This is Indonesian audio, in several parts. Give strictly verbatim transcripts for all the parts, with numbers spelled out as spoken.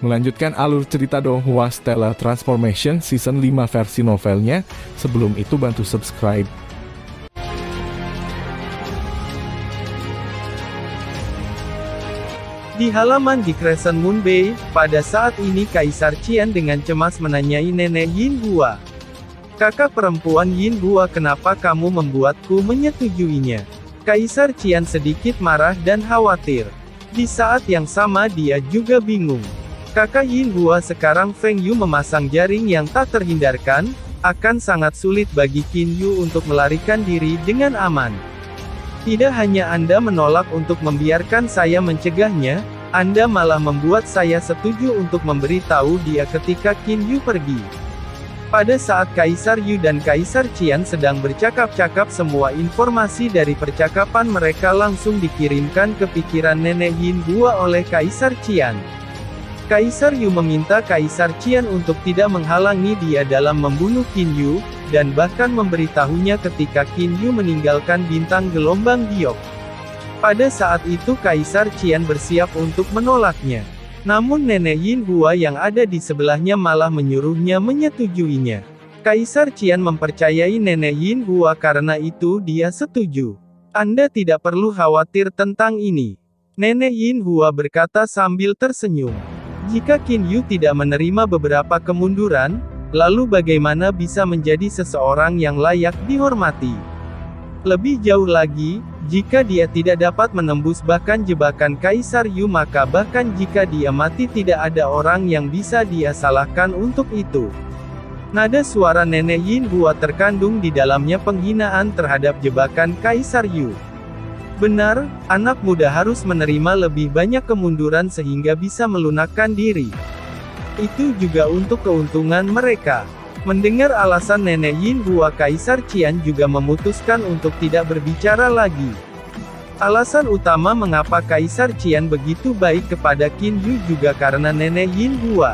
Melanjutkan alur cerita Donghua Stellar Transformation Season lima versi novelnya. Sebelum itu bantu subscribe. Di halaman di Crescent Moon Bay, pada saat ini Kaisar Qian dengan cemas menanyai Nenek Yin Hua. "Kakak perempuan Yin Hua, kenapa kamu membuatku menyetujuinya?" Kaisar Qian sedikit marah dan khawatir. Di saat yang sama dia juga bingung. Kakak Yin Hua sekarang Feng Yu memasang jaring yang tak terhindarkan, akan sangat sulit bagi Qin Yu untuk melarikan diri dengan aman. Tidak hanya Anda menolak untuk membiarkan saya mencegahnya, Anda malah membuat saya setuju untuk memberitahu dia ketika Qin Yu pergi. Pada saat Kaisar Yu dan Kaisar Qian sedang bercakap-cakap, semua informasi dari percakapan mereka langsung dikirimkan ke pikiran Nenek Yin Hua oleh Kaisar Qian. Kaisar Yu meminta Kaisar Qian untuk tidak menghalangi dia dalam membunuh Qin Yu, dan bahkan memberitahunya ketika Qin Yu meninggalkan bintang gelombang giok. Pada saat itu Kaisar Qian bersiap untuk menolaknya. Namun Nenek Yin Hua yang ada di sebelahnya malah menyuruhnya menyetujuinya. Kaisar Qian mempercayai Nenek Yin Hua, karena itu dia setuju. "Anda tidak perlu khawatir tentang ini," Nenek Yin Hua berkata sambil tersenyum. "Jika Qin Yu tidak menerima beberapa kemunduran, lalu bagaimana bisa menjadi seseorang yang layak dihormati? Lebih jauh lagi, jika dia tidak dapat menembus bahkan jebakan Kaisar Yu, maka bahkan jika dia mati tidak ada orang yang bisa dia salahkan untuk itu." Nada suara Nenek Yin Hua terkandung di dalamnya penghinaan terhadap jebakan Kaisar Yu. "Benar, anak muda harus menerima lebih banyak kemunduran sehingga bisa melunakkan diri. Itu juga untuk keuntungan mereka." Mendengar alasan Nenek Yin Hua, Kaisar Qian juga memutuskan untuk tidak berbicara lagi. Alasan utama mengapa Kaisar Qian begitu baik kepada Qin Yu juga karena Nenek Yin Hua.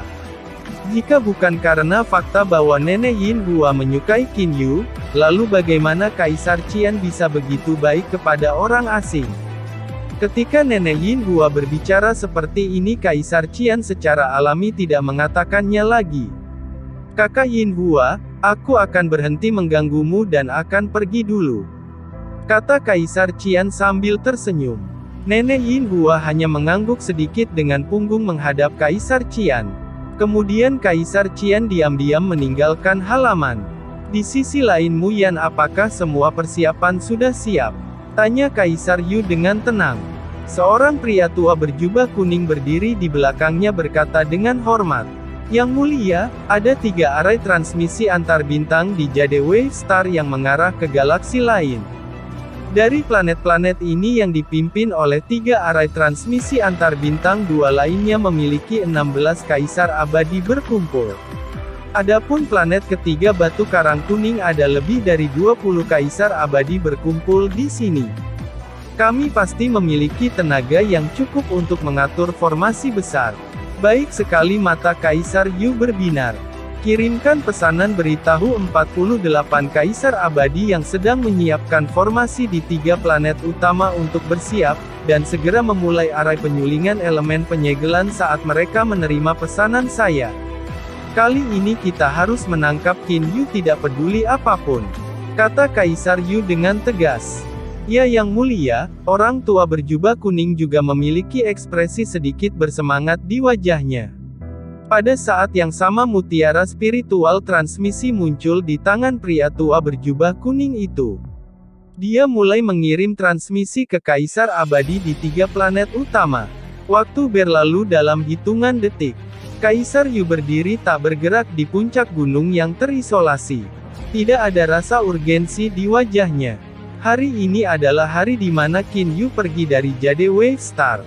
Jika bukan karena fakta bahwa Nenek Yin Hua menyukai Qin Yu, lalu bagaimana Kaisar Qian bisa begitu baik kepada orang asing? Ketika Nenek Yin Hua berbicara seperti ini, Kaisar Qian secara alami tidak mengatakannya lagi. "Kakak Yin Hua, aku akan berhenti mengganggumu dan akan pergi dulu," kata Kaisar Qian sambil tersenyum. Nenek Yin Hua hanya mengangguk sedikit dengan punggung menghadap Kaisar Qian. Kemudian Kaisar Qian diam-diam meninggalkan halaman. Di sisi lain, Mu Yan, "Apakah semua persiapan sudah siap?" tanya Kaisar Yu dengan tenang. Seorang pria tua berjubah kuning berdiri di belakangnya berkata dengan hormat, "Yang mulia, ada tiga arai transmisi antar bintang di Jade Wave Star yang mengarah ke galaksi lain. Dari planet-planet ini yang dipimpin oleh tiga arai transmisi antar bintang, dua lainnya memiliki enam belas kaisar abadi berkumpul. Adapun planet ketiga Batu Karang Kuning ada lebih dari dua puluh kaisar abadi berkumpul di sini. Kami pasti memiliki tenaga yang cukup untuk mengatur formasi besar." "Baik sekali," mata Kaisar Yu berbinar. "Kirimkan pesanan beritahu empat puluh delapan kaisar abadi yang sedang menyiapkan formasi di tiga planet utama untuk bersiap, dan segera memulai arai penyulingan elemen penyegelan saat mereka menerima pesanan saya. Kali ini kita harus menangkap Qin Yu tidak peduli apapun," kata Kaisar Yu dengan tegas. "Ya, Yang Mulia." Orang tua berjubah kuning juga memiliki ekspresi sedikit bersemangat di wajahnya. Pada saat yang sama mutiara spiritual transmisi muncul di tangan pria tua berjubah kuning itu. Dia mulai mengirim transmisi ke kaisar abadi di tiga planet utama. Waktu berlalu dalam hitungan detik. Kaisar Yu berdiri tak bergerak di puncak gunung yang terisolasi. Tidak ada rasa urgensi di wajahnya. Hari ini adalah hari di mana Qin Yu pergi dari Jade Wave Star.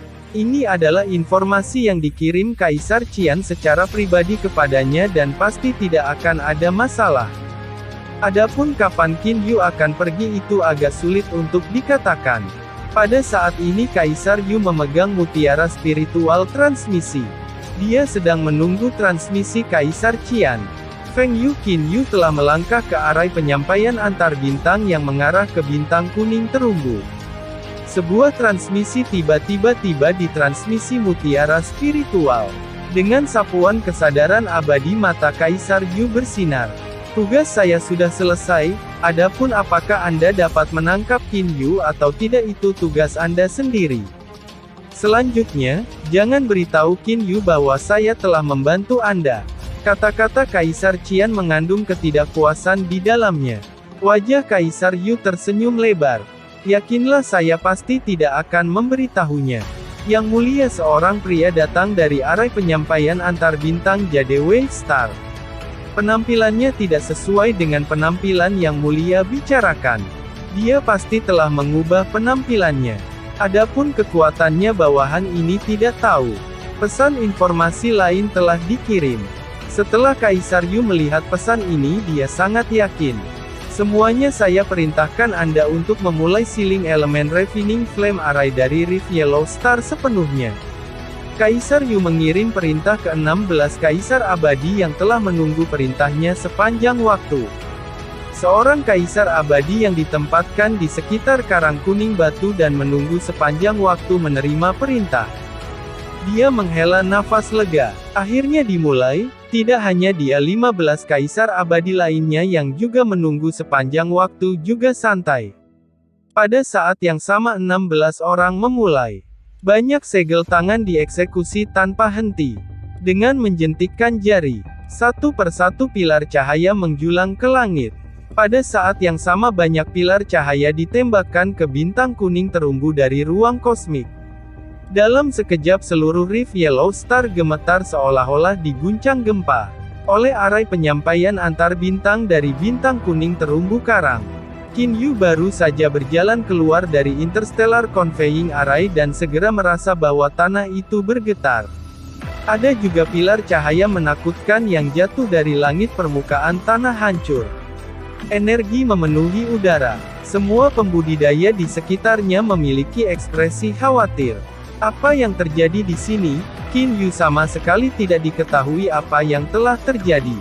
Ini adalah informasi yang dikirim Kaisar Qian secara pribadi kepadanya dan pasti tidak akan ada masalah. Adapun kapan Qin Yu akan pergi itu agak sulit untuk dikatakan. Pada saat ini Kaisar Yu memegang mutiara spiritual transmisi. Dia sedang menunggu transmisi Kaisar Qian. Feng Yu Qin Yu telah melangkah ke arai penyampaian antar bintang yang mengarah ke bintang kuning terumbu. Sebuah transmisi tiba-tiba tiba di transmisi mutiara spiritual. Dengan sapuan kesadaran abadi mata Kaisar Yu bersinar. Tugas saya sudah selesai, adapun apakah Anda dapat menangkap Qin Yu atau tidak itu tugas Anda sendiri. Selanjutnya, jangan beritahu Qin Yu bahwa saya telah membantu Anda. Kata-kata Kaisar Qian mengandung ketidakpuasan di dalamnya. Wajah Kaisar Yu tersenyum lebar. Yakinlah saya pasti tidak akan memberitahunya. Yang mulia seorang pria datang dari arai penyampaian antar bintang Jade Wave Star. Penampilannya tidak sesuai dengan penampilan yang mulia bicarakan. Dia pasti telah mengubah penampilannya. Adapun kekuatannya bawahan ini tidak tahu. Pesan informasi lain telah dikirim. Setelah Kaisar Yu melihat pesan ini dia sangat yakin. Semuanya saya perintahkan Anda untuk memulai sealing elemen Refining Flame Array dari Rift Yellow Star sepenuhnya. Kaisar Yu mengirim perintah ke enam belas Kaisar Abadi yang telah menunggu perintahnya sepanjang waktu. Seorang Kaisar Abadi yang ditempatkan di sekitar Karang Kuning Batu dan menunggu sepanjang waktu menerima perintah. Dia menghela nafas lega. Akhirnya dimulai. Tidak hanya dia, lima belas Kaisar Abadi lainnya yang juga menunggu sepanjang waktu juga santai. Pada saat yang sama enam belas orang memulai. Banyak segel tangan dieksekusi tanpa henti. Dengan menjentikkan jari, satu persatu pilar cahaya menjulang ke langit. Pada saat yang sama banyak pilar cahaya ditembakkan ke bintang kuning terumbu dari ruang kosmik. Dalam sekejap seluruh Rift Yellow Star gemetar seolah-olah diguncang gempa oleh arai penyampaian antar bintang dari bintang kuning terumbu karang. Qin Yu baru saja berjalan keluar dari Interstellar Conveying Array dan segera merasa bahwa tanah itu bergetar. Ada juga pilar cahaya menakutkan yang jatuh dari langit, permukaan tanah hancur. Energi memenuhi udara. Semua pembudidaya di sekitarnya memiliki ekspresi khawatir. Apa yang terjadi di sini? Qin Yu sama sekali tidak diketahui apa yang telah terjadi.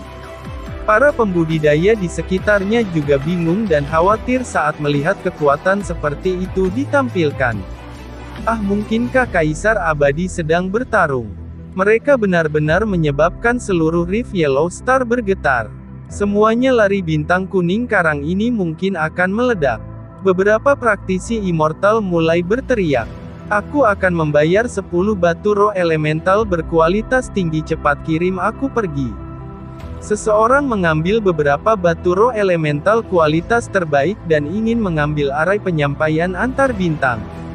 Para pembudidaya di sekitarnya juga bingung dan khawatir saat melihat kekuatan seperti itu ditampilkan. Ah, mungkinkah Kaisar Abadi sedang bertarung? Mereka benar-benar menyebabkan seluruh Rift Yellow Star bergetar. Semuanya lari, bintang kuning karang ini mungkin akan meledak. Beberapa praktisi immortal mulai berteriak. Aku akan membayar sepuluh batu roh elemental berkualitas tinggi, cepat kirim aku pergi. Seseorang mengambil beberapa batu roh elemental kualitas terbaik dan ingin mengambil arai penyampaian antar bintang.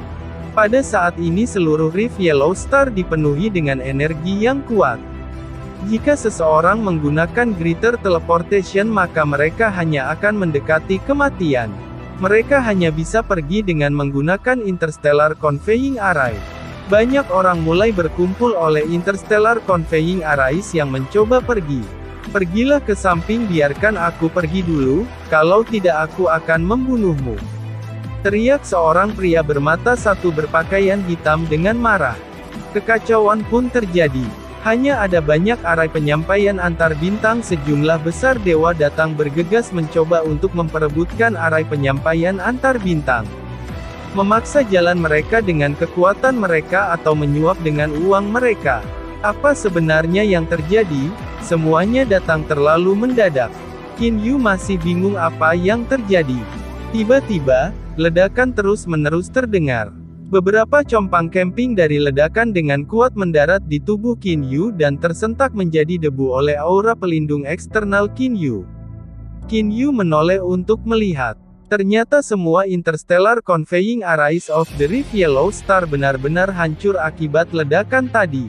Pada saat ini seluruh Rift Yellow Star dipenuhi dengan energi yang kuat. Jika seseorang menggunakan Greater Teleportation maka mereka hanya akan mendekati kematian. Mereka hanya bisa pergi dengan menggunakan Interstellar Conveying Array. Banyak orang mulai berkumpul oleh Interstellar Conveying Arrays yang mencoba pergi. Pergilah ke samping, biarkan aku pergi dulu, kalau tidak aku akan membunuhmu. Teriak seorang pria bermata satu berpakaian hitam dengan marah. Kekacauan pun terjadi. Hanya ada banyak arai penyampaian antar bintang, sejumlah besar dewa datang bergegas mencoba untuk memperebutkan arai penyampaian antar bintang. Memaksa jalan mereka dengan kekuatan mereka atau menyuap dengan uang mereka. Apa sebenarnya yang terjadi? Semuanya datang terlalu mendadak. Qin Yu masih bingung apa yang terjadi. Tiba-tiba, ledakan terus-menerus terdengar. Beberapa compang camping dari ledakan dengan kuat mendarat di tubuh Qin Yu dan tersentak menjadi debu oleh aura pelindung eksternal Qin Yu. Qin Yu menoleh untuk melihat. Ternyata semua Interstellar Conveying Arrays of the Rift Yellow Star benar-benar hancur akibat ledakan tadi.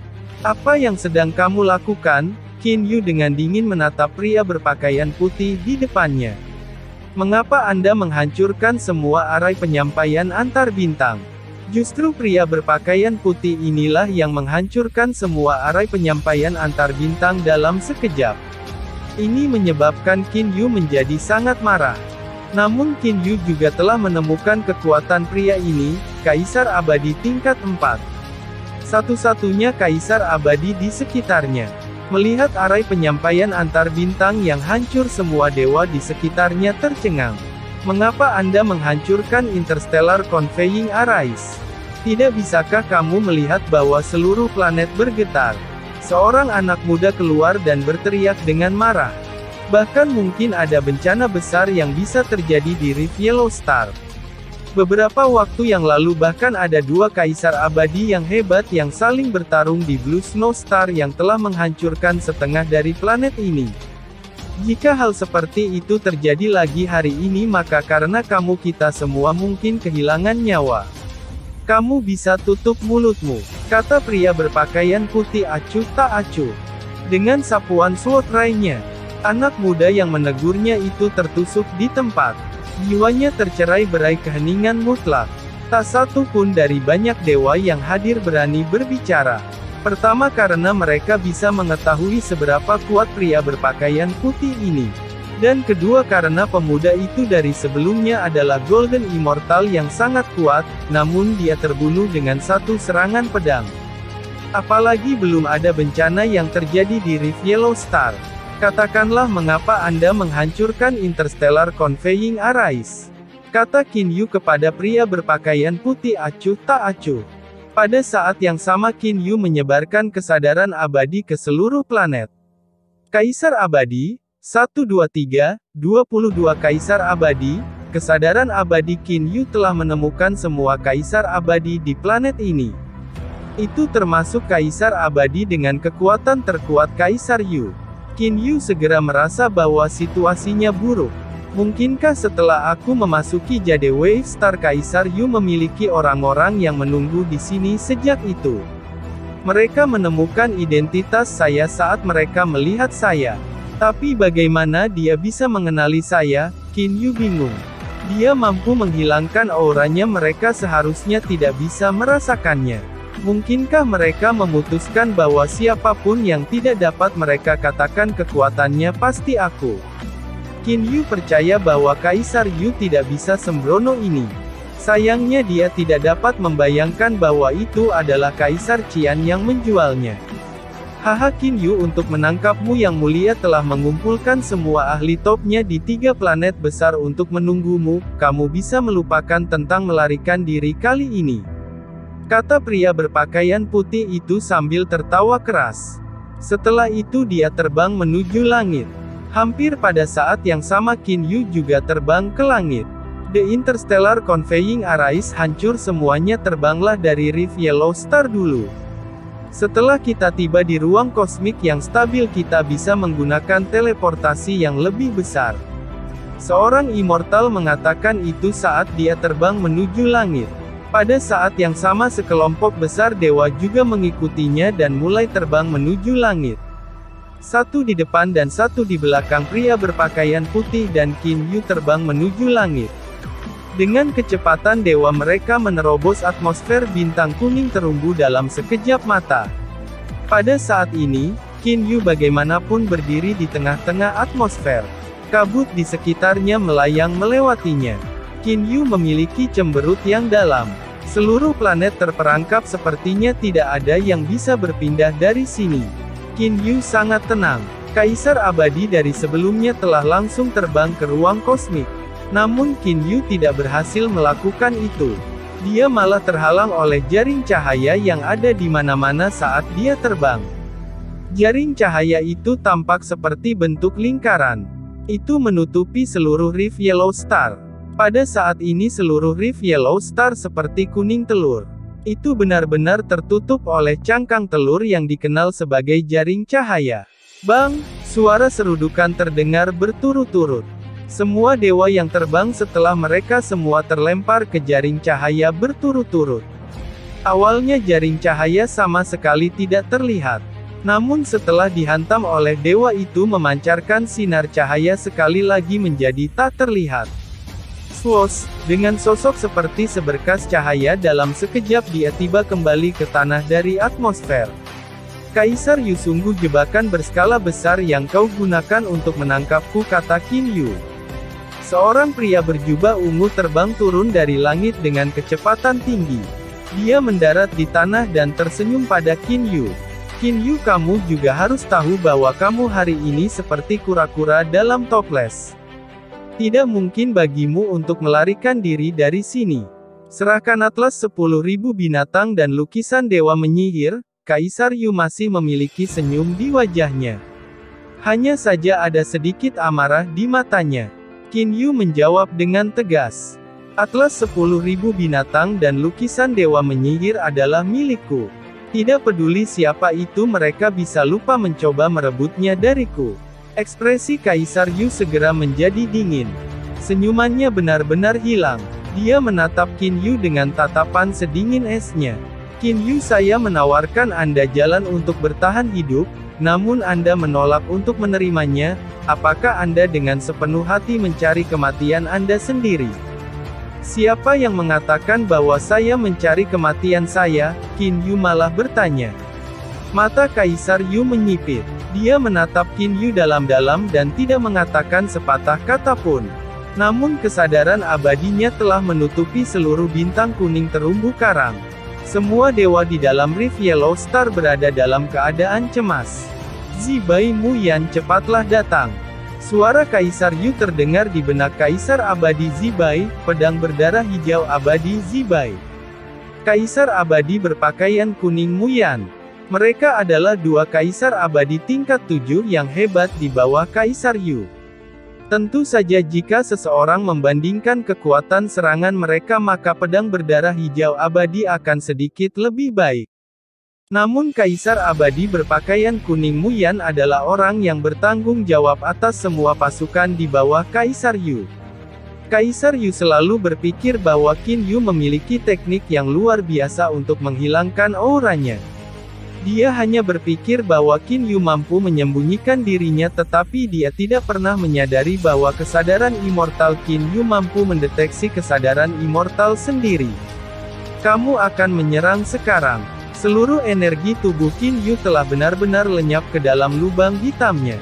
Apa yang sedang kamu lakukan? Qin Yu dengan dingin menatap pria berpakaian putih di depannya. Mengapa Anda menghancurkan semua arai penyampaian antar bintang? Justru pria berpakaian putih inilah yang menghancurkan semua arai penyampaian antar bintang dalam sekejap. Ini menyebabkan Qin Yu menjadi sangat marah. Namun Qin Yu juga telah menemukan kekuatan pria ini, Kaisar Abadi tingkat empat. Satu-satunya Kaisar Abadi di sekitarnya. Melihat arai penyampaian antar bintang yang hancur, semua dewa di sekitarnya tercengang. Mengapa Anda menghancurkan Interstellar Conveying Arrays? Tidak bisakah kamu melihat bahwa seluruh planet bergetar? Seorang anak muda keluar dan berteriak dengan marah. Bahkan mungkin ada bencana besar yang bisa terjadi di Reef Yellow Star. Beberapa waktu yang lalu bahkan ada dua kaisar abadi yang hebat yang saling bertarung di Blue Snow Star yang telah menghancurkan setengah dari planet ini. Jika hal seperti itu terjadi lagi hari ini maka karena kamu kita semua mungkin kehilangan nyawa. Kamu bisa tutup mulutmu, kata pria berpakaian putih acuh tak acuh. Dengan sapuan sword rai-nya, anak muda yang menegurnya itu tertusuk di tempat. Jiwanya tercerai-berai keheningan mutlak. Tak satu pun dari banyak dewa yang hadir berani berbicara. Pertama karena mereka bisa mengetahui seberapa kuat pria berpakaian putih ini. Dan kedua karena pemuda itu dari sebelumnya adalah Golden Immortal yang sangat kuat, namun dia terbunuh dengan satu serangan pedang. Apalagi belum ada bencana yang terjadi di Reef Yellow Star. Katakanlah mengapa Anda menghancurkan Interstellar Conveying Arrays. Kata Qin Yu kepada pria berpakaian putih acuh tak acuh. Pada saat yang sama Qin Yu menyebarkan kesadaran abadi ke seluruh planet. Kaisar abadi, satu dua tiga, dua puluh dua Kaisar abadi, kesadaran abadi Qin Yu telah menemukan semua kaisar abadi di planet ini. Itu termasuk kaisar abadi dengan kekuatan terkuat Kaisar Yu. Qin Yu segera merasa bahwa situasinya buruk. Mungkinkah setelah aku memasuki Jade Wave Star Kaisar Yu memiliki orang-orang yang menunggu di sini sejak itu? Mereka menemukan identitas saya saat mereka melihat saya. Tapi bagaimana dia bisa mengenali saya? Qin Yu bingung. Dia mampu menghilangkan auranya, mereka seharusnya tidak bisa merasakannya. Mungkinkah mereka memutuskan bahwa siapapun yang tidak dapat mereka katakan kekuatannya pasti aku? Qin Yu percaya bahwa Kaisar Yu tidak bisa sembrono ini. Sayangnya dia tidak dapat membayangkan bahwa itu adalah Kaisar Qian yang menjualnya. Haha Qin Yu, untuk menangkapmu yang mulia telah mengumpulkan semua ahli topnya di tiga planet besar untuk menunggumu, kamu bisa melupakan tentang melarikan diri kali ini. Kata pria berpakaian putih itu sambil tertawa keras. Setelah itu dia terbang menuju langit. Hampir pada saat yang sama Qin Yu juga terbang ke langit. The Interstellar Conveying Arrays hancur semuanya, terbanglah dari Reef Yellow Star dulu. Setelah kita tiba di ruang kosmik yang stabil kita bisa menggunakan teleportasi yang lebih besar. Seorang immortal mengatakan itu saat dia terbang menuju langit. Pada saat yang sama sekelompok besar dewa juga mengikutinya dan mulai terbang menuju langit. Satu di depan dan satu di belakang pria berpakaian putih dan Qin Yu terbang menuju langit. Dengan kecepatan dewa mereka menerobos atmosfer bintang kuning terumbu dalam sekejap mata. Pada saat ini, Qin Yu bagaimanapun berdiri di tengah-tengah atmosfer. Kabut di sekitarnya melayang melewatinya. Qin Yu memiliki cemberut yang dalam. Seluruh planet terperangkap, sepertinya tidak ada yang bisa berpindah dari sini. Qin Yu sangat tenang. Kaisar abadi dari sebelumnya telah langsung terbang ke ruang kosmik. Namun Qin Yu tidak berhasil melakukan itu. Dia malah terhalang oleh jaring cahaya yang ada di mana-mana saat dia terbang. Jaring cahaya itu tampak seperti bentuk lingkaran. Itu menutupi seluruh Reef Yellow Star. Pada saat ini seluruh Reef Yellow Star seperti kuning telur. Itu benar-benar tertutup oleh cangkang telur yang dikenal sebagai jaring cahaya. Bang! Suara serudukan terdengar berturut-turut. Semua dewa yang terbang setelah mereka semua terlempar ke jaring cahaya berturut-turut. Awalnya jaring cahaya sama sekali tidak terlihat. Namun setelah dihantam oleh dewa itu memancarkan sinar cahaya sekali lagi menjadi tak terlihat. Swoosh, dengan sosok seperti seberkas cahaya dalam sekejap dia tiba kembali ke tanah dari atmosfer. Kaisar Yu, sungguh jebakan berskala besar yang kau gunakan untuk menangkapku, kata Qin Yu. Seorang pria berjubah ungu terbang turun dari langit dengan kecepatan tinggi. Dia mendarat di tanah dan tersenyum pada Qin Yu. Qin Yu, kamu juga harus tahu bahwa kamu hari ini seperti kura-kura dalam toples. Tidak mungkin bagimu untuk melarikan diri dari sini. Serahkan atlas sepuluh ribu binatang dan lukisan dewa menyihir, Kaisar Yu masih memiliki senyum di wajahnya. Hanya saja ada sedikit amarah di matanya. Qin Yu menjawab dengan tegas. Atlas sepuluh ribu binatang dan lukisan dewa menyihir adalah milikku. Tidak peduli siapa itu, mereka bisa lupa mencoba merebutnya dariku. Ekspresi Kaisar Yu segera menjadi dingin. Senyumannya benar-benar hilang. Dia menatap Qin Yu dengan tatapan sedingin esnya. Qin Yu, saya menawarkan Anda jalan untuk bertahan hidup, namun Anda menolak untuk menerimanya. Apakah Anda dengan sepenuh hati mencari kematian Anda sendiri? Siapa yang mengatakan bahwa saya mencari kematian saya? Qin Yu malah bertanya. Mata Kaisar Yu menyipit. Dia menatap Qin Yu dalam-dalam dan tidak mengatakan sepatah kata pun. Namun kesadaran abadinya telah menutupi seluruh bintang kuning terumbu karang. Semua dewa di dalam Rift Yellow Star berada dalam keadaan cemas. Zibai Muyan, cepatlah datang. Suara Kaisar Yu terdengar di benak Kaisar Abadi Zibai, pedang berdarah hijau abadi Zibai. Kaisar Abadi berpakaian kuning Muyan. Mereka adalah dua Kaisar Abadi tingkat tujuh yang hebat di bawah Kaisar Yu. Tentu saja jika seseorang membandingkan kekuatan serangan mereka, maka pedang berdarah hijau abadi akan sedikit lebih baik. Namun Kaisar Abadi berpakaian kuning Muyan adalah orang yang bertanggung jawab atas semua pasukan di bawah Kaisar Yu. Kaisar Yu selalu berpikir bahwa Qin Yu memiliki teknik yang luar biasa untuk menghilangkan auranya. Dia hanya berpikir bahwa Qin Yu mampu menyembunyikan dirinya, tetapi dia tidak pernah menyadari bahwa kesadaran immortal Qin Yu mampu mendeteksi kesadaran immortal sendiri. Kamu akan menyerang sekarang. Seluruh energi tubuh Qin Yu telah benar-benar lenyap ke dalam lubang hitamnya.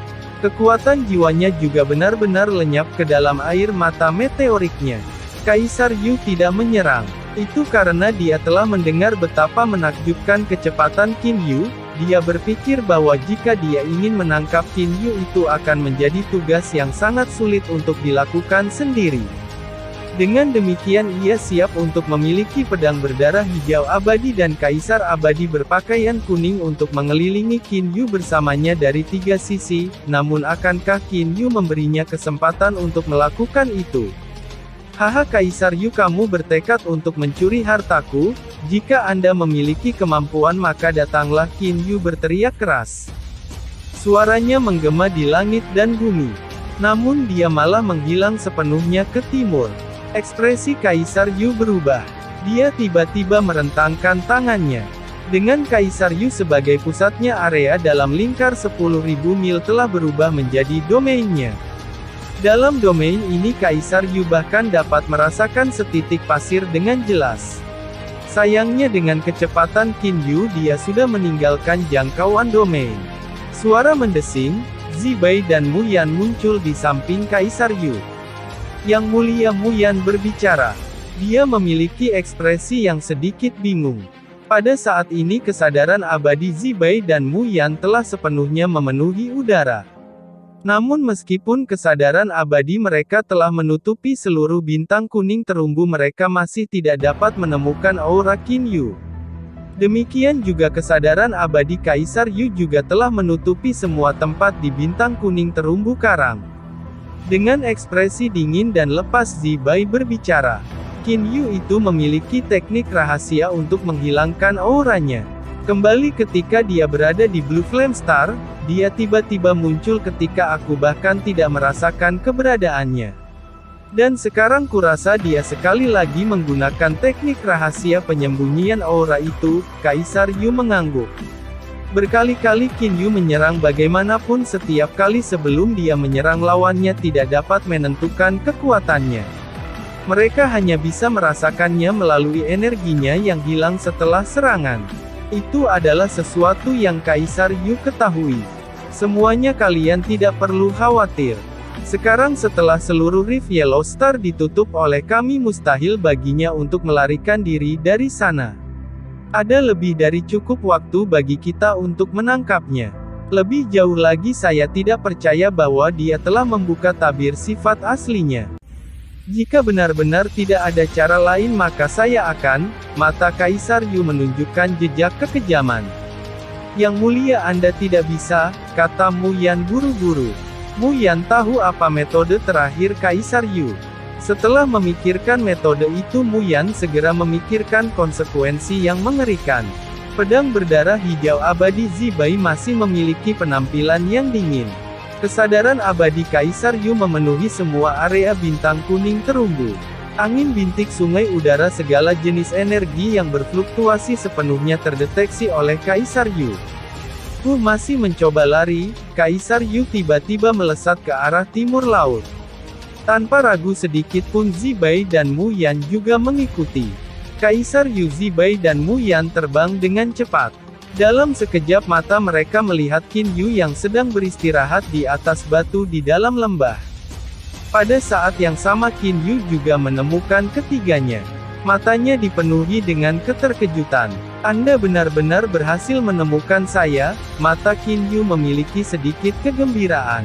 Kekuatan jiwanya juga benar-benar lenyap ke dalam air mata meteoriknya. Kaisar Yu tidak menyerang. Itu karena dia telah mendengar betapa menakjubkan kecepatan Qin Yu. Dia berpikir bahwa jika dia ingin menangkap Qin Yu, itu akan menjadi tugas yang sangat sulit untuk dilakukan sendiri. Dengan demikian ia siap untuk memiliki pedang berdarah hijau abadi dan Kaisar Abadi berpakaian kuning untuk mengelilingi Qin Yu bersamanya dari tiga sisi. Namun akankah Qin Yu memberinya kesempatan untuk melakukan itu? Haha, Kaisar Yu, kamu bertekad untuk mencuri hartaku? Jika Anda memiliki kemampuan maka datanglah, Qin Yu berteriak keras. Suaranya menggema di langit dan bumi. Namun dia malah menghilang sepenuhnya ke timur. Ekspresi Kaisar Yu berubah. Dia tiba-tiba merentangkan tangannya. Dengan Kaisar Yu sebagai pusatnya, area dalam lingkar sepuluh ribu mil telah berubah menjadi domainnya. Dalam domain ini Kaisar Yu bahkan dapat merasakan setitik pasir dengan jelas. Sayangnya dengan kecepatan Qin Yu dia sudah meninggalkan jangkauan domain. Suara mendesing, Zibai dan Muyan muncul di samping Kaisar Yu. Yang Mulia Muyan berbicara. Dia memiliki ekspresi yang sedikit bingung. Pada saat ini kesadaran abadi Zibai dan Muyan telah sepenuhnya memenuhi udara. Namun meskipun kesadaran abadi mereka telah menutupi seluruh bintang kuning terumbu, mereka masih tidak dapat menemukan aura Qin Yu. Demikian juga kesadaran abadi Kaisar Yu juga telah menutupi semua tempat di bintang kuning terumbu karang. Dengan ekspresi dingin dan lepas Zibai berbicara. Qin Yu itu memiliki teknik rahasia untuk menghilangkan auranya. Kembali ketika dia berada di Blue Flame Star, dia tiba-tiba muncul ketika aku bahkan tidak merasakan keberadaannya. Dan sekarang kurasa dia sekali lagi menggunakan teknik rahasia penyembunyian aura itu. Kaisar Yu mengangguk. Berkali-kali Qin Yu menyerang, bagaimanapun setiap kali sebelum dia menyerang lawannya tidak dapat menentukan kekuatannya. Mereka hanya bisa merasakannya melalui energinya yang hilang setelah serangan. Itu adalah sesuatu yang Kaisar Yu ketahui. Semuanya kalian tidak perlu khawatir. Sekarang setelah seluruh Rift Yellow Star ditutup oleh kami, mustahil baginya untuk melarikan diri dari sana. Ada lebih dari cukup waktu bagi kita untuk menangkapnya. Lebih jauh lagi, saya tidak percaya bahwa dia telah membuka tabir sifat aslinya. Jika benar-benar tidak ada cara lain maka saya akan, mata Kaisar Yu menunjukkan jejak kekejaman. Yang mulia Anda tidak bisa, kata Mu Yan buru-buru. Mu Yan tahu apa metode terakhir Kaisar Yu. Setelah memikirkan metode itu Mu Yan segera memikirkan konsekuensi yang mengerikan. Pedang berdarah hijau abadi Zibai masih memiliki penampilan yang dingin. Kesadaran abadi Kaisar Yu memenuhi semua area bintang kuning terumbu. Angin bintik sungai udara segala jenis energi yang berfluktuasi sepenuhnya terdeteksi oleh Kaisar Yu. Ku masih mencoba lari, Kaisar Yu tiba-tiba melesat ke arah timur laut. Tanpa ragu sedikit pun Zibai dan Mu Yan juga mengikuti. Kaisar Yu, Zibai dan Mu Yan terbang dengan cepat. Dalam sekejap mata mereka melihat Qin Yu yang sedang beristirahat di atas batu di dalam lembah. Pada saat yang sama Qin Yu juga menemukan ketiganya. Matanya dipenuhi dengan keterkejutan. Anda benar-benar berhasil menemukan saya, mata Qin Yu memiliki sedikit kegembiraan.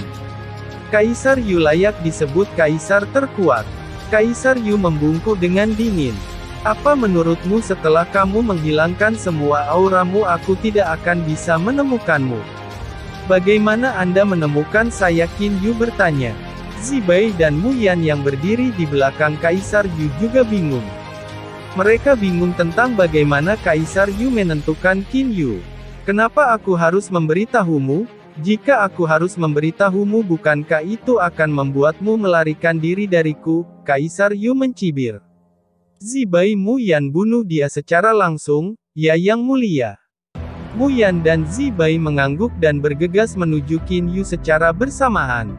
Kaisar Yu layak disebut kaisar terkuat. Kaisar Yu membungkuk dengan dingin. Apa menurutmu setelah kamu menghilangkan semua auramu aku tidak akan bisa menemukanmu? Bagaimana Anda menemukan saya? Qin Yu bertanya. Zibai dan Mu Yan yang berdiri di belakang Kaisar Yu juga bingung. Mereka bingung tentang bagaimana Kaisar Yu menentukan Qin Yu. Kenapa aku harus memberitahumu? Jika aku harus memberitahumu bukankah itu akan membuatmu melarikan diri dariku? Kaisar Yu mencibir. Zibai Mu Yan bunuh dia secara langsung, ya yang mulia. Mu Yan dan Zibai mengangguk dan bergegas menuju Qin Yu secara bersamaan.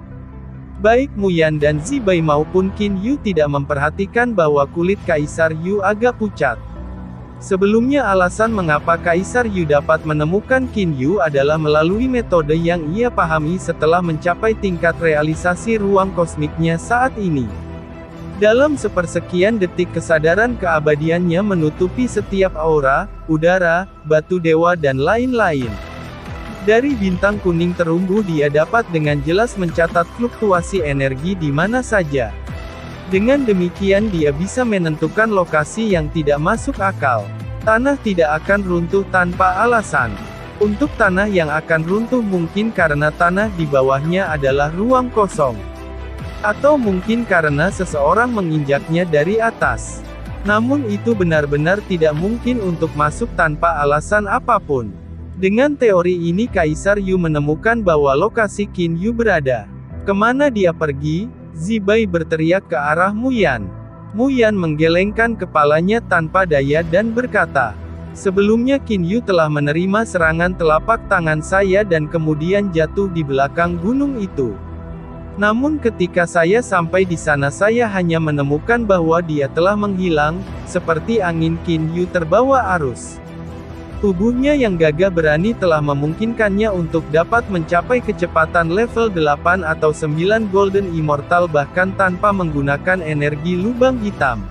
Baik Mu Yan dan Zibai maupun Qin Yu tidak memperhatikan bahwa kulit Kaisar Yu agak pucat. Sebelumnya alasan mengapa Kaisar Yu dapat menemukan Qin Yu adalah melalui metode yang ia pahami setelah mencapai tingkat realisasi ruang kosmiknya saat ini. Dalam sepersekian detik kesadaran keabadiannya menutupi setiap aura, udara, batu dewa dan lain-lain. Dari bintang kuning terumbu dia dapat dengan jelas mencatat fluktuasi energi di mana saja. Dengan demikian dia bisa menentukan lokasi yang tidak masuk akal. Tanah tidak akan runtuh tanpa alasan. Untuk tanah yang akan runtuh mungkin karena tanah di bawahnya adalah ruang kosong. Atau mungkin karena seseorang menginjaknya dari atas. Namun itu benar-benar tidak mungkin untuk masuk tanpa alasan apapun. Dengan teori ini Kaisar Yu menemukan bahwa lokasi Qin Yu berada. Kemana dia pergi? Zibai berteriak ke arah Mu Yan. Mu Yan menggelengkan kepalanya tanpa daya dan berkata, sebelumnya Qin Yu telah menerima serangan telapak tangan saya dan kemudian jatuh di belakang gunung itu. Namun ketika saya sampai di sana saya hanya menemukan bahwa dia telah menghilang, seperti angin Qin Yu terbawa arus. Tubuhnya yang gagah berani telah memungkinkannya untuk dapat mencapai kecepatan level delapan atau sembilan Golden Immortal bahkan tanpa menggunakan energi lubang hitam.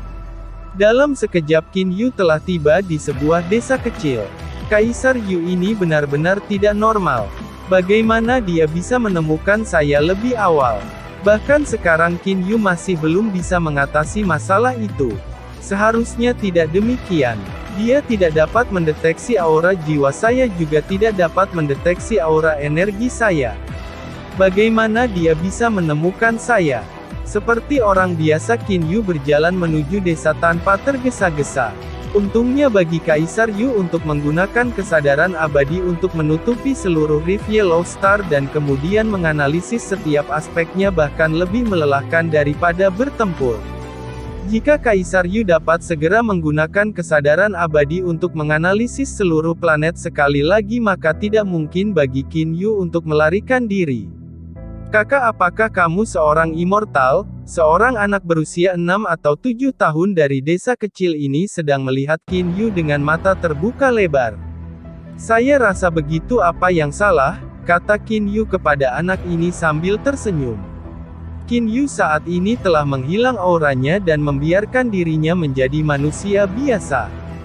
Dalam sekejap Qin Yu telah tiba di sebuah desa kecil. Kaisar Yu ini benar-benar tidak normal. Bagaimana dia bisa menemukan saya lebih awal? Bahkan sekarang Qin Yu masih belum bisa mengatasi masalah itu. Seharusnya tidak demikian. Dia tidak dapat mendeteksi aura jiwa saya juga tidak dapat mendeteksi aura energi saya. Bagaimana dia bisa menemukan saya? Seperti orang biasa Qin Yu berjalan menuju desa tanpa tergesa-gesa. Untungnya bagi Kaisar Yu untuk menggunakan kesadaran abadi untuk menutupi seluruh Rift Yellow Star dan kemudian menganalisis setiap aspeknya bahkan lebih melelahkan daripada bertempur. Jika Kaisar Yu dapat segera menggunakan kesadaran abadi untuk menganalisis seluruh planet sekali lagi maka tidak mungkin bagi Qin Yu untuk melarikan diri. Kakak, apakah kamu seorang immortal? Seorang anak berusia enam atau tujuh tahun dari desa kecil ini sedang melihat Qin Yu dengan mata terbuka lebar. Saya rasa begitu, apa yang salah? Kata Qin Yu kepada anak ini sambil tersenyum. Qin Yu saat ini telah menghilang auranya dan membiarkan dirinya menjadi manusia biasa.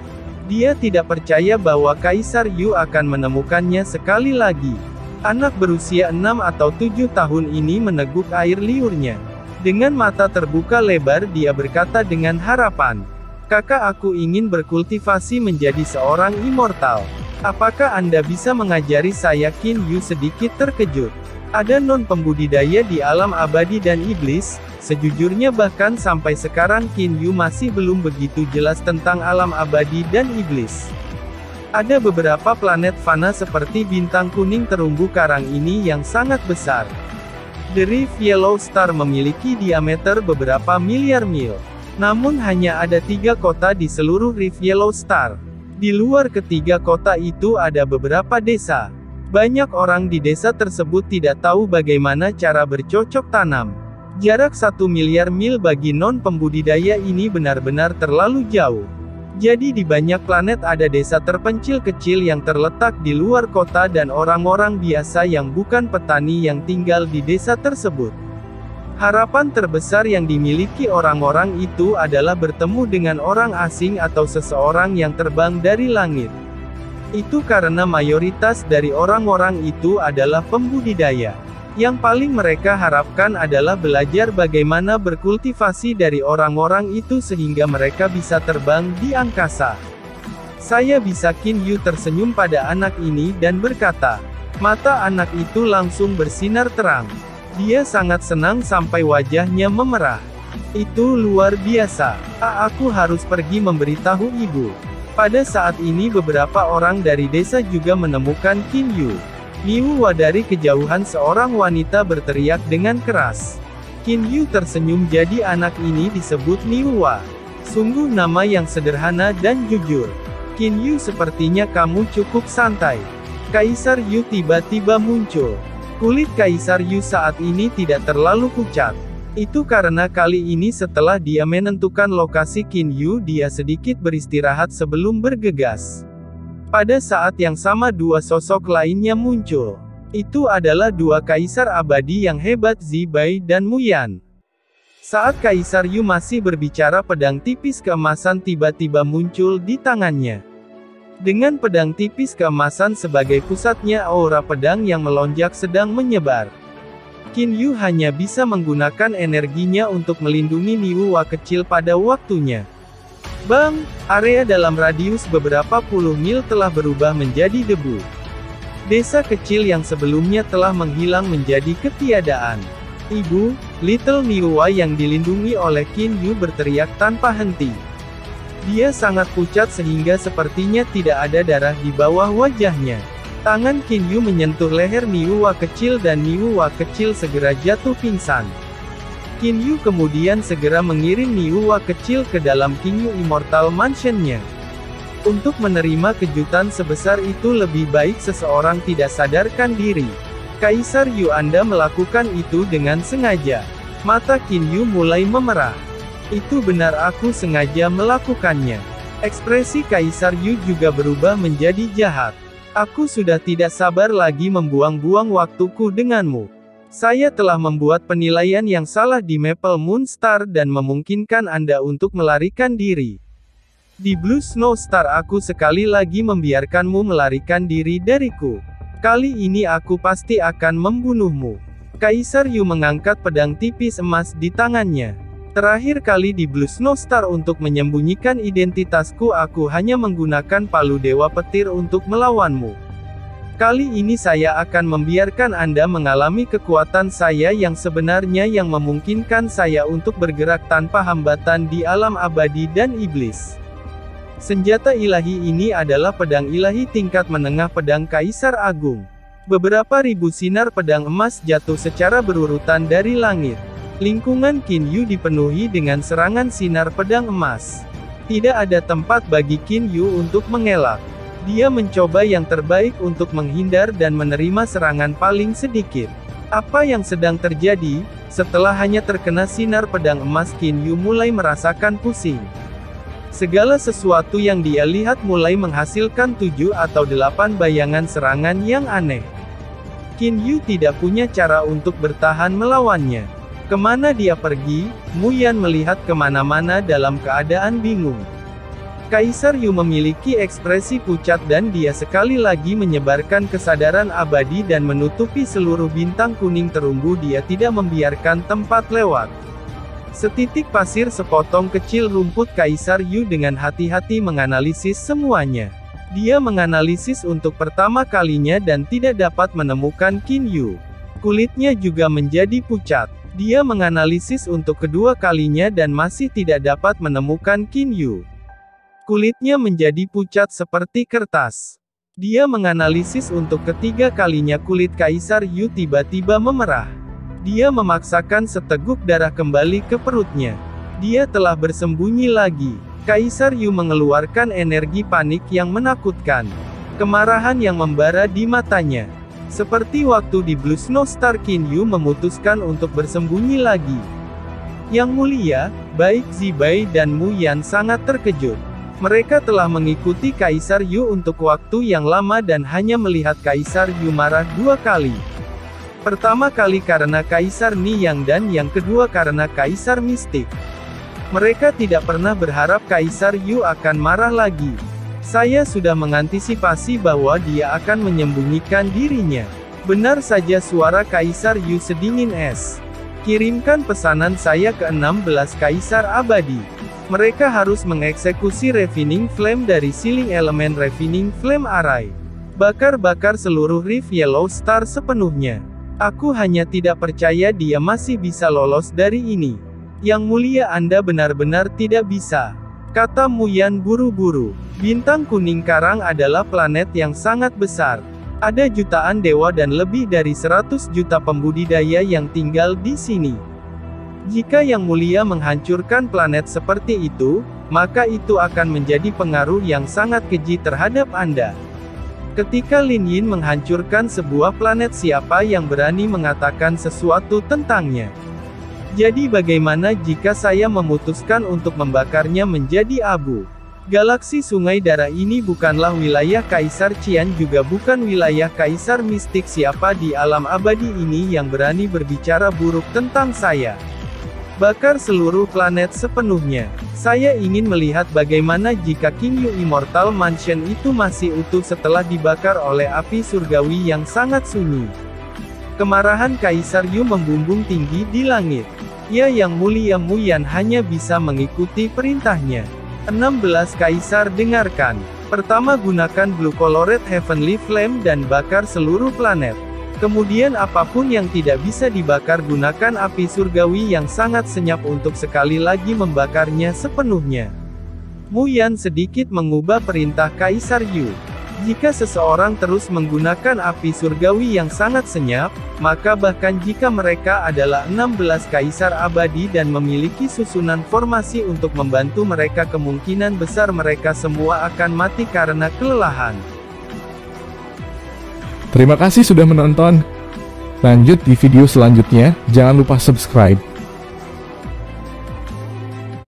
Dia tidak percaya bahwa Kaisar Yu akan menemukannya sekali lagi. Anak berusia enam atau tujuh tahun ini meneguk air liurnya. Dengan mata terbuka lebar dia berkata dengan harapan. Kakak, aku ingin berkultivasi menjadi seorang immortal. Apakah Anda bisa mengajari saya? Qin Yu sedikit terkejut. Ada non pembudidaya di alam abadi dan iblis? Sejujurnya bahkan sampai sekarang Qin Yu masih belum begitu jelas tentang alam abadi dan iblis. Ada beberapa planet fana seperti bintang kuning terumbu karang ini yang sangat besar. The Reef Yellow Star memiliki diameter beberapa miliar mil. Namun hanya ada tiga kota di seluruh Reef Yellow Star. Di luar ketiga kota itu ada beberapa desa. Banyak orang di desa tersebut tidak tahu bagaimana cara bercocok tanam. Jarak satu miliar mil bagi non-pembudidaya ini benar-benar terlalu jauh. Jadi di banyak planet ada desa terpencil kecil yang terletak di luar kota dan orang-orang biasa yang bukan petani yang tinggal di desa tersebut. Harapan terbesar yang dimiliki orang-orang itu adalah bertemu dengan orang asing atau seseorang yang terbang dari langit. Itu karena mayoritas dari orang-orang itu adalah pembudidaya. Yang paling mereka harapkan adalah belajar bagaimana berkultivasi dari orang-orang itu sehingga mereka bisa terbang di angkasa. Saya bisa. Qin Yu tersenyum pada anak ini dan berkata. Mata anak itu langsung bersinar terang. Dia sangat senang sampai wajahnya memerah. Itu luar biasa. Ah, aku harus pergi memberitahu ibu. Pada saat ini beberapa orang dari desa juga menemukan Qin Yu. Niuwa, dari kejauhan seorang wanita berteriak dengan keras. Qin Yu tersenyum. Jadi anak ini disebut Niuwa. Sungguh nama yang sederhana dan jujur. Qin Yu, sepertinya kamu cukup santai. Kaisar Yu tiba-tiba muncul. Kulit Kaisar Yu saat ini tidak terlalu pucat. Itu karena kali ini setelah dia menentukan lokasi Qin Yu, dia sedikit beristirahat sebelum bergegas. Pada saat yang sama dua sosok lainnya muncul. Itu adalah dua kaisar abadi yang hebat, Zibai dan Muyan. Saat Kaisar Yu masih berbicara, pedang tipis keemasan tiba-tiba muncul di tangannya. Dengan pedang tipis keemasan sebagai pusatnya, aura pedang yang melonjak sedang menyebar. Qin Yu hanya bisa menggunakan energinya untuk melindungi Niuwa kecil pada waktunya. Bang! Area dalam radius beberapa puluh mil telah berubah menjadi debu. Desa kecil yang sebelumnya telah menghilang menjadi ketiadaan. Ibu, Little Niuwa yang dilindungi oleh Qin Yu berteriak tanpa henti. Dia sangat pucat sehingga sepertinya tidak ada darah di bawah wajahnya. Tangan Qin Yu menyentuh leher Niuwa kecil dan Niuwa kecil segera jatuh pingsan. Qin Yu kemudian segera mengirim Niuwa kecil ke dalam Qin Yu Immortal Mansion-nya. Untuk menerima kejutan sebesar itu lebih baik seseorang tidak sadarkan diri. Kaisar Yu, Anda melakukan itu dengan sengaja. Mata Qin Yu mulai memerah. Itu benar, aku sengaja melakukannya. Ekspresi Kaisar Yu juga berubah menjadi jahat. Aku sudah tidak sabar lagi membuang-buang waktuku denganmu. Saya telah membuat penilaian yang salah di Maple Moon Star dan memungkinkan Anda untuk melarikan diri. Di Blue Snow Star aku sekali lagi membiarkanmu melarikan diri dariku. Kali ini aku pasti akan membunuhmu. Kaisar Yu mengangkat pedang tipis emas di tangannya. Terakhir kali di Blue Snow Star untuk menyembunyikan identitasku, aku hanya menggunakan palu Dewa Petir untuk melawanmu. Kali ini saya akan membiarkan Anda mengalami kekuatan saya yang sebenarnya yang memungkinkan saya untuk bergerak tanpa hambatan di alam abadi dan iblis. Senjata ilahi ini adalah pedang ilahi tingkat menengah pedang Kaisar Agung. Beberapa ribu sinar pedang emas jatuh secara berurutan dari langit. Lingkungan Qin Yu dipenuhi dengan serangan sinar pedang emas. Tidak ada tempat bagi Qin Yu untuk mengelak. Dia mencoba yang terbaik untuk menghindar dan menerima serangan paling sedikit. Apa yang sedang terjadi? Setelah hanya terkena sinar pedang emas, Qin Yu mulai merasakan pusing. Segala sesuatu yang dia lihat mulai menghasilkan tujuh atau delapan bayangan serangan yang aneh. Qin Yu tidak punya cara untuk bertahan melawannya. Kemana dia pergi? Muyan melihat kemana-mana dalam keadaan bingung. Kaisar Yu memiliki ekspresi pucat dan dia sekali lagi menyebarkan kesadaran abadi dan menutupi seluruh bintang kuning terumbu. Dia tidak membiarkan tempat lewat. Setitik pasir sepotong kecil rumput. Kaisar Yu dengan hati-hati menganalisis semuanya. Dia menganalisis untuk pertama kalinya dan tidak dapat menemukan Qin Yu. Kulitnya juga menjadi pucat. Dia menganalisis untuk kedua kalinya dan masih tidak dapat menemukan Qin Yu. Kulitnya menjadi pucat seperti kertas. Dia menganalisis untuk ketiga kalinya. Kulit Kaisar Yu tiba-tiba memerah. Dia memaksakan seteguk darah kembali ke perutnya. Dia telah bersembunyi lagi. Kaisar Yu mengeluarkan energi panik yang menakutkan. Kemarahan yang membara di matanya. Seperti waktu di Blue Snow Star, Qin Yu memutuskan untuk bersembunyi lagi. Yang mulia, baik Zibai dan Mu Yan sangat terkejut. Mereka telah mengikuti Kaisar Yu untuk waktu yang lama dan hanya melihat Kaisar Yu marah dua kali. Pertama kali karena Kaisar Ni Yang dan yang kedua karena Kaisar Mistik. Mereka tidak pernah berharap Kaisar Yu akan marah lagi. Saya sudah mengantisipasi bahwa dia akan menyembunyikan dirinya. Benar saja, suara Kaisar Yu sedingin es. Kirimkan pesanan saya ke enam belas Kaisar Abadi. Mereka harus mengeksekusi Refining Flame dari Sealing Elemen Refining Flame Array. Bakar-bakar seluruh Reef Yellow Star sepenuhnya. Aku hanya tidak percaya dia masih bisa lolos dari ini. Yang mulia, Anda benar-benar tidak bisa, kata Mu Yan buru-buru. Bintang kuning karang adalah planet yang sangat besar. Ada jutaan dewa dan lebih dari seratus juta pembudidaya yang tinggal di sini. Jika Yang Mulia menghancurkan planet seperti itu, maka itu akan menjadi pengaruh yang sangat keji terhadap Anda. Ketika Lin Yin menghancurkan sebuah planet, siapa yang berani mengatakan sesuatu tentangnya? Jadi bagaimana jika saya memutuskan untuk membakarnya menjadi abu? Galaksi Sungai Darah ini bukanlah wilayah Kaisar Qian, juga bukan wilayah Kaisar Mistik. Siapa di alam abadi ini yang berani berbicara buruk tentang saya? Bakar seluruh planet sepenuhnya. Saya ingin melihat bagaimana jika Qin Yu Immortal Mansion itu masih utuh setelah dibakar oleh api surgawi yang sangat sunyi. Kemarahan Kaisar Yu membumbung tinggi di langit. Ya, Yang Mulia Mu Yan hanya bisa mengikuti perintahnya. enam belas Kaisar, dengarkan. Pertama, gunakan Blue Colored Heavenly Flame dan bakar seluruh planet. Kemudian apapun yang tidak bisa dibakar, gunakan api surgawi yang sangat senyap untuk sekali lagi membakarnya sepenuhnya. Mu Yan sedikit mengubah perintah Kaisar Yu. Jika seseorang terus menggunakan api surgawi yang sangat senyap, maka bahkan jika mereka adalah enam belas Kaisar Abadi dan memiliki susunan formasi untuk membantu mereka, kemungkinan besar mereka semua akan mati karena kelelahan. Terima kasih sudah menonton. Lanjut di video selanjutnya, jangan lupa subscribe.